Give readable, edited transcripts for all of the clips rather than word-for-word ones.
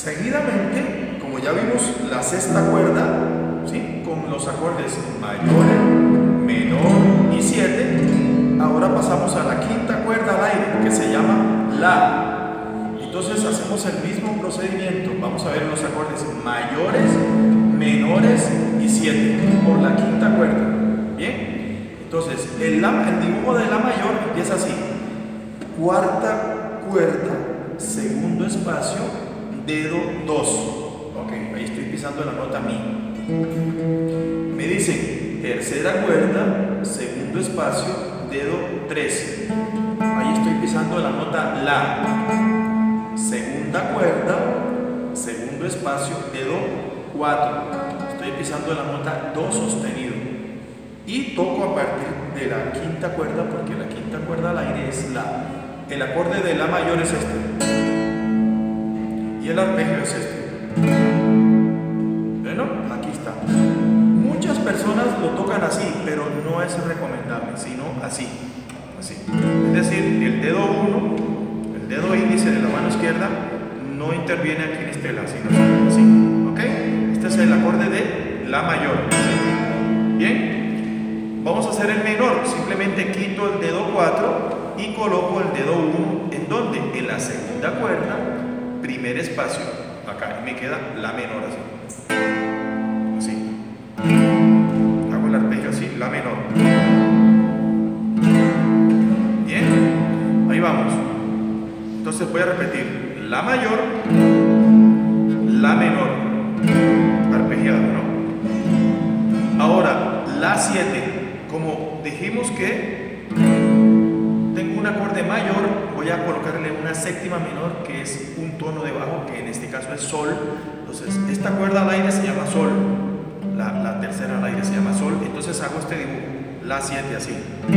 Seguidamente, como ya vimos la sexta cuerda, ¿sí?, con los acordes mayor, menor y 7, ahora pasamos a la quinta cuerda al aire, que se llama La. Entonces hacemos el mismo procedimiento. Vamos a ver los acordes mayores, menores y 7 por la quinta cuerda. Bien, entonces el dibujo de La mayor empieza así: cuarta cuerda, segundo espacio, dedo 2. Ok, ahí estoy pisando la nota Mi. Me dicen tercera cuerda, segundo espacio, dedo 3. Ahí estoy pisando la nota La. Segunda cuerda, segundo espacio, dedo 4. Estoy pisando la nota Do sostenido. Y toco a partir de la quinta cuerda, porque la quinta cuerda al aire es La. El acorde de La mayor es este. Y el arpegio es este. Bueno, aquí está. Muchas personas lo tocan así, pero no es recomendable, sino así. Así. Es decir, el dedo 1, el dedo índice de la mano izquierda, no interviene aquí en este La, sino así. ¿Ok? Este es el acorde de La mayor. Bien. Vamos a hacer el menor. Simplemente quito el dedo 4 y coloco el dedo 1. ¿En dónde? En la segunda cuerda, primer espacio, acá, y me queda La menor así. Así. Hago el arpegio así, La menor. Bien, ahí vamos. Entonces voy a repetir: La mayor, La menor, arpegiado, ¿no? Ahora, La 7, como dijimos que tengo un acorde mayor, voy a colocarle una séptima menor, que es un tono de bajo, que en este caso es Sol. Entonces esta cuerda al aire se llama Sol, la tercera al aire se llama Sol. Entonces hago este dibujo, La 7 así.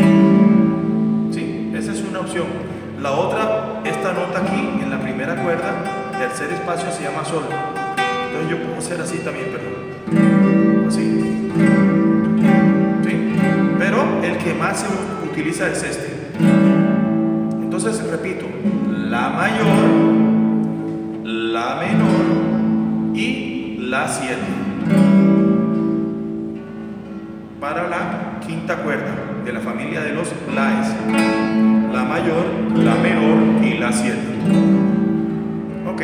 ¿Sí? Esa es una opción. La otra, esta nota aquí en la primera cuerda, tercer espacio, se llama Sol. Entonces yo puedo hacer así también, perdón, así. ¿Sí? Pero el que más se utiliza es este. Entonces repito: La mayor, La menor y La 7 para la quinta cuerda de la familia de los Laes: La mayor, La menor y La 7. Ok.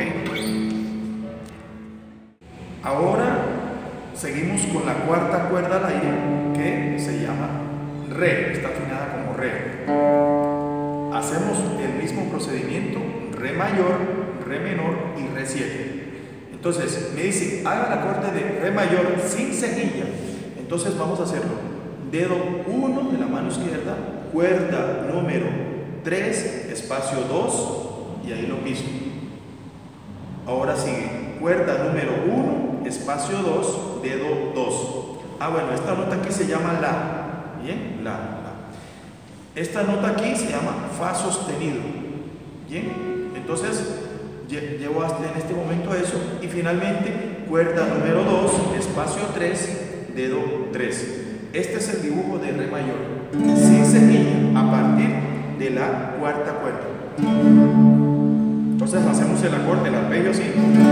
Ahora seguimos con la cuarta cuerda al aire, que se llama Re, está afinada como Re. Hacemos el mismo procedimiento: Re mayor, Re menor y Re 7. Entonces me dicen, haga el acorde de Re mayor sin cejilla. Entonces vamos a hacerlo: dedo 1 de la mano izquierda, cuerda número 3, espacio 2, y ahí lo piso. Ahora sigue cuerda número 1, espacio 2, dedo 2. Bueno, esta nota aquí se llama La. Bien, La. Esta nota aquí se llama Fa sostenido. Bien, entonces llevo hasta en este momento eso. Y finalmente, cuerda número 2, espacio 3, dedo 3. Este es el dibujo de Re mayor, sin cejilla, a partir de la cuarta cuerda. Entonces hacemos el acorde, el arpegio así,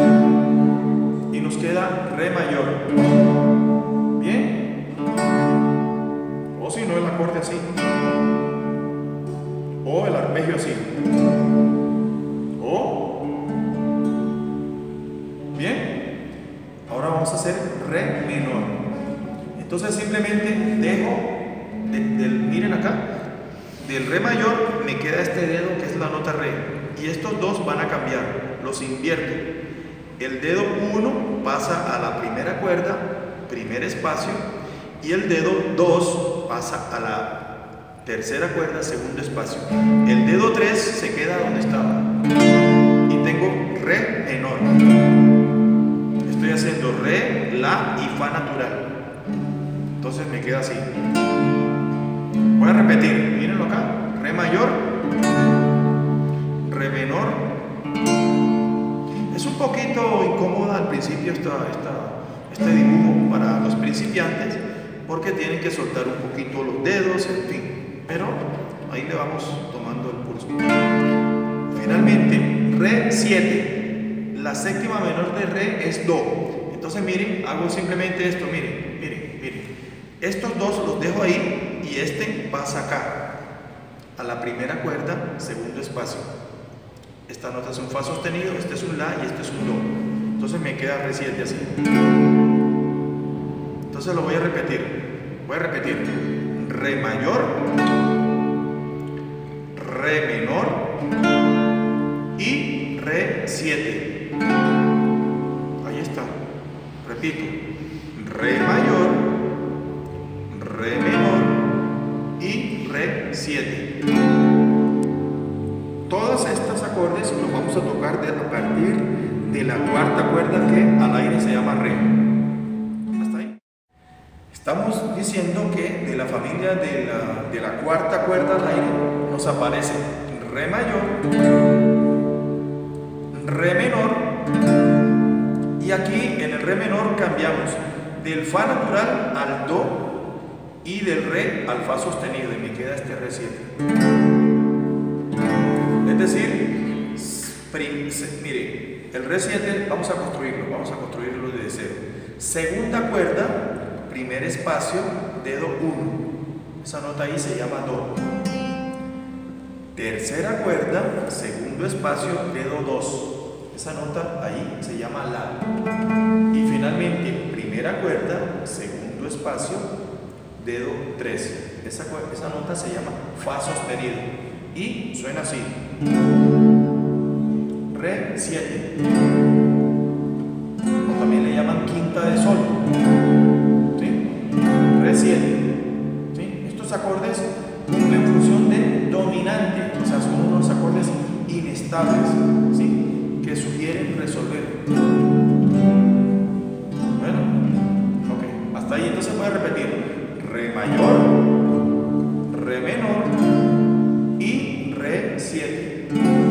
y nos queda Re mayor. Bien. O si no, el acorde así. O el arpegio así. O. Bien. Ahora vamos a hacer Re menor. Entonces simplemente dejo, miren acá, del Re mayor me queda este dedo que es la nota Re. Y estos dos van a cambiar, los invierto. El dedo 1 pasa a la primera cuerda, primer espacio, y el dedo 2 pasa a la tercera cuerda, segundo espacio. El dedo 3 se queda donde estaba y tengo Re menor. Estoy haciendo Re, La y Fa natural. Entonces me queda así. Voy a repetir, mírenlo acá: Re mayor, Re menor. Es un poquito incómoda al principio este dibujo para los principiantes, porque tienen que soltar un poquito los dedos, en fin. Pero ahí le vamos tomando el pulso. Finalmente, Re 7, la séptima menor de re es do. Entonces miren, hago simplemente esto, miren. Estos dos los dejo ahí y este pasa acá, a la primera cuerda, segundo espacio. Esta nota es un fa sostenido, este es un la y este es un do. Entonces me queda re 7 así. Entonces lo voy a repetir. Re mayor, re menor y re 7. Ahí está. Repito. Re mayor, re menor y re 7. Todos estos acordes los vamos a tocar a partir de la cuarta cuerda que al aire se llama re. Hasta ahí. Estamos diciendo que de la familia de la cuarta cuerda al aire nos aparece re mayor, re menor, y aquí en el re menor cambiamos del fa natural al do y del re al fa sostenido y me queda este re 7. Es decir, mire, el re 7 vamos a construirlo desde cero. Segunda cuerda, primer espacio, dedo 1. Esa nota ahí se llama do. Tercera cuerda, segundo espacio, dedo 2. Esa nota ahí se llama la. Y finalmente, primera cuerda, segundo espacio, dedo 3. Esa nota se llama fa sostenido y suena así. Re 7. O también le llaman quinta de sol. Re 7. ¿Sí? Estos acordes cumplen función de dominante, o sea, son unos acordes inestables, ¿sí? Que sugieren resolver. Bueno, ok, hasta ahí. Entonces voy a repetir: re mayor, re menor y re 7.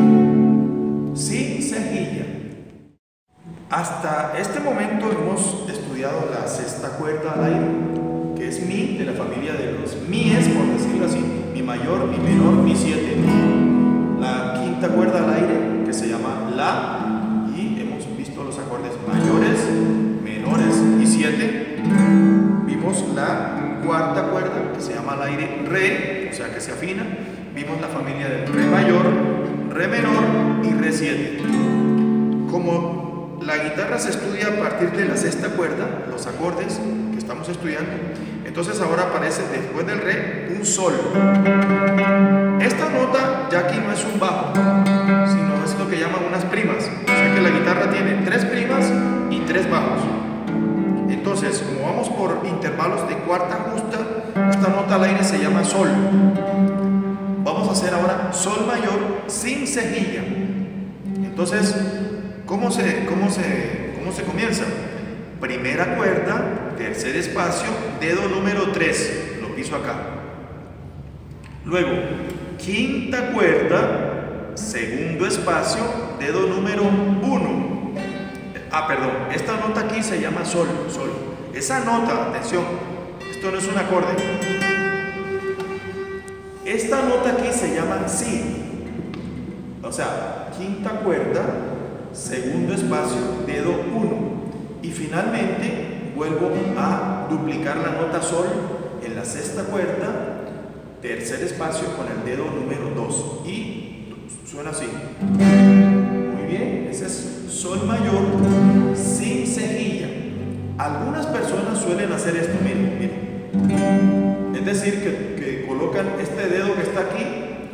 Sin cejilla. Hasta este momento hemos estudiado la sexta cuerda al aire, que es mi, de la familia de los míes, por decirlo así, mi mayor, mi menor, mi 7. La quinta cuerda al aire, que se llama la, y hemos visto los acordes mayores, menores y 7. Vimos la cuarta cuerda, que se llama al aire re, o sea que se afina. Vimos la familia del re mayor, re menor y re 7. Como la guitarra se estudia a partir de la sexta cuerda, los acordes que estamos estudiando, entonces ahora aparece después del re un sol. Esta nota ya aquí no es un bajo, sino es lo que llaman unas primas. O sea que la guitarra tiene 3 primas y 3 bajos. Entonces, como vamos por intervalos de cuarta justa, esta nota al aire se llama sol. Vamos a hacer ahora sol mayor sin cejilla. Entonces, ¿cómo se comienza? Primera cuerda, tercer espacio, dedo número 3, lo piso acá. Luego, quinta cuerda, segundo espacio, dedo número 1. Perdón, esta nota aquí se llama sol. Esa nota, atención, esto no es un acorde. Esta nota aquí se llama si. O sea, quinta cuerda, segundo espacio, dedo 1. Y finalmente vuelvo a duplicar la nota sol en la sexta cuerda, tercer espacio con el dedo número 2. Y suena así. Muy bien, ese es sol mayor sin cejilla. Algunas personas suelen hacer esto, miren. Es decir, que colocan este dedo que está aquí,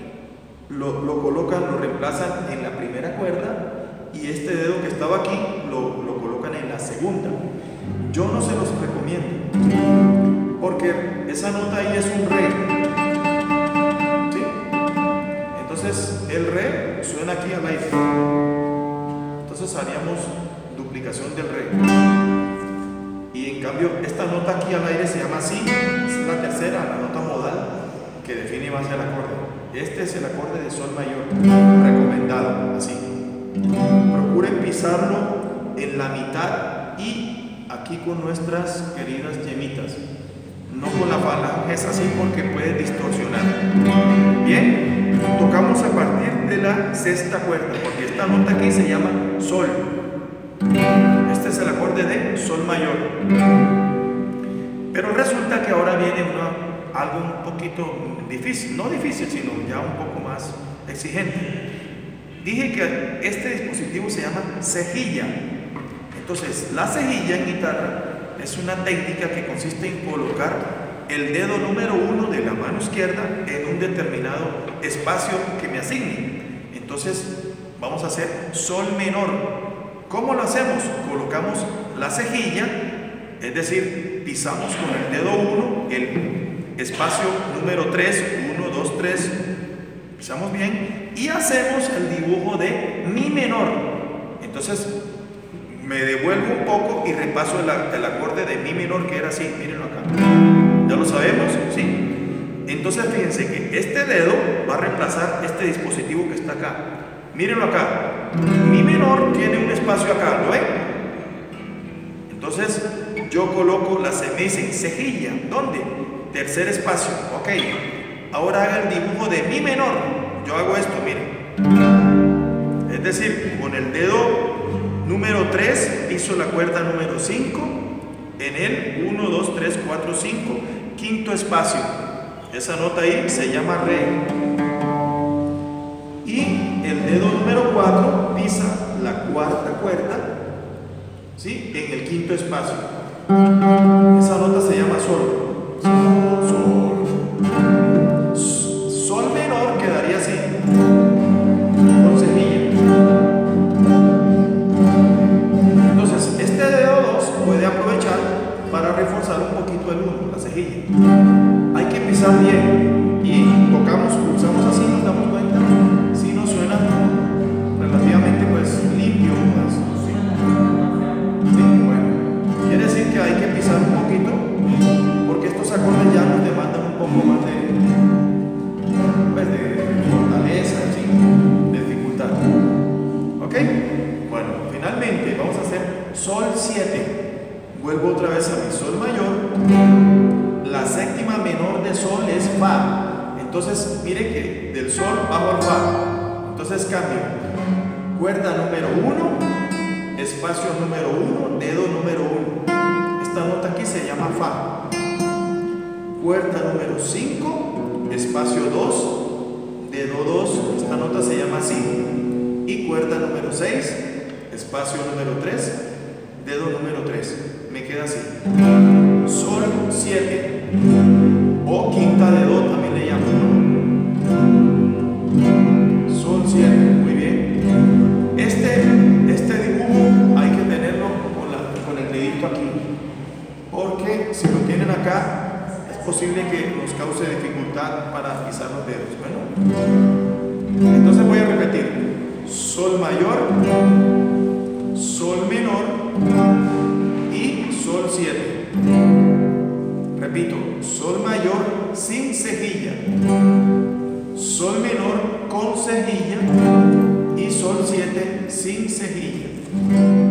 lo reemplazan en la primera cuerda, y este dedo que estaba aquí lo colocan en la segunda. Yo no se los recomiendo, porque esa nota ahí es un re, ¿sí? Entonces el re suena aquí al aire. Entonces haríamos duplicación del re. Y en cambio esta nota aquí al aire se llama si, es la tercera, la nota modal que define más el acorde. Este es el acorde de sol mayor, recomendado, así. Procuren pisarlo en la mitad y aquí con nuestras queridas yemitas, no con la falange, es así porque puede distorsionar. Bien, tocamos a partir de la sexta cuerda, porque esta nota aquí se llama sol. Este es el acorde de sol mayor. Pero resulta que ahora viene algo un poquito difícil, no difícil, sino ya un poco más exigente. Dije que este dispositivo se llama cejilla. Entonces, la cejilla en guitarra es una técnica que consiste en colocar el dedo número 1 de la mano izquierda en un determinado espacio que me asigne. Entonces, vamos a hacer sol menor. ¿Cómo lo hacemos? Colocamos la cejilla, es decir, pisamos con el dedo 1 el espacio número 3, 1, 2, 3, pisamos bien y hacemos el dibujo de mi menor. Entonces me devuelvo un poco y repaso el acorde de mi menor, que era así, mírenlo acá. ¿Ya lo sabemos? ¿Sí? Entonces fíjense que este dedo va a reemplazar este dispositivo que está acá. Mírenlo acá. Mi menor tiene un espacio acá, ¿lo ven? Entonces yo coloco la cejilla. ¿Dónde? Tercer espacio. Ok. Ahora haga el dibujo de mi menor. Yo hago esto, miren. Es decir, con el dedo número 3 piso la cuerda número 5 en el 1, 2, 3, 4, 5, quinto espacio. Esa nota ahí se llama re. Y el dedo número 4 pisa la cuarta cuerda, ¿sí?, en el quinto espacio. Esa nota se llama sol. Sol. Sol menor quedaría así, con cejilla. Entonces, este dedo 2 puede aprovechar para reforzar un poquito el 1, la cejilla. Hay que pisar bien y tocamos, pulsamos así, nos damos cuenta si nos suena relativamente pues limpio. ¿Sí? Sí, bueno, quiere decir que hay que pisar un poquito porque estos acordes ya nos demandan un poco más de fortaleza, ¿sí?, de dificultad. ¿Ok? Bueno, finalmente vamos a hacer sol 7. Vuelvo otra vez a mi sol mayor. La séptima menor de sol es fa. Entonces, mire que del sol bajo al fa. Entonces cambio. Cuerda número 1, espacio número 1, dedo número 1. Esta nota aquí se llama fa. Cuerda número 5, espacio 2, dedo 2. Esta nota se llama si. Y cuerda número 6, espacio número 3, dedo número 3. Me queda así. Sol 7 o quinta de do también le llaman. Sol 7, muy bien. Este dibujo hay que tenerlo con el dedito aquí, porque si lo tienen acá es posible que nos cause dificultad para pisar los dedos. Bueno, entonces voy a repetir. Sol mayor, sol menor y sol 7. Repito, sol mayor sin cejilla, sol menor con cejilla y sol 7 sin cejilla.